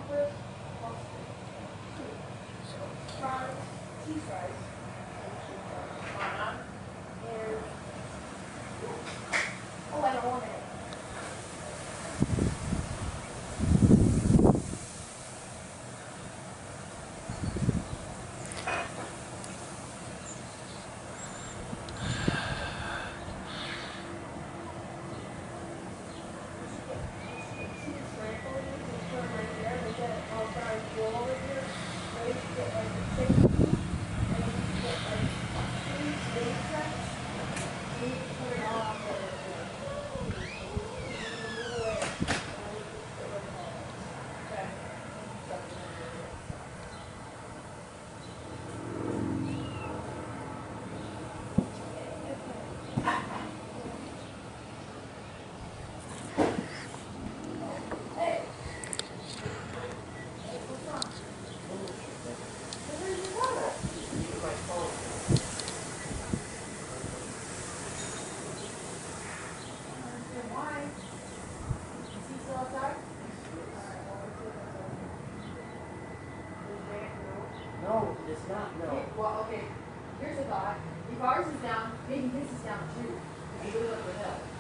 No, it's not, no. Well, okay, here's a thought. If ours is down, maybe his is down too, because he goes up the hill.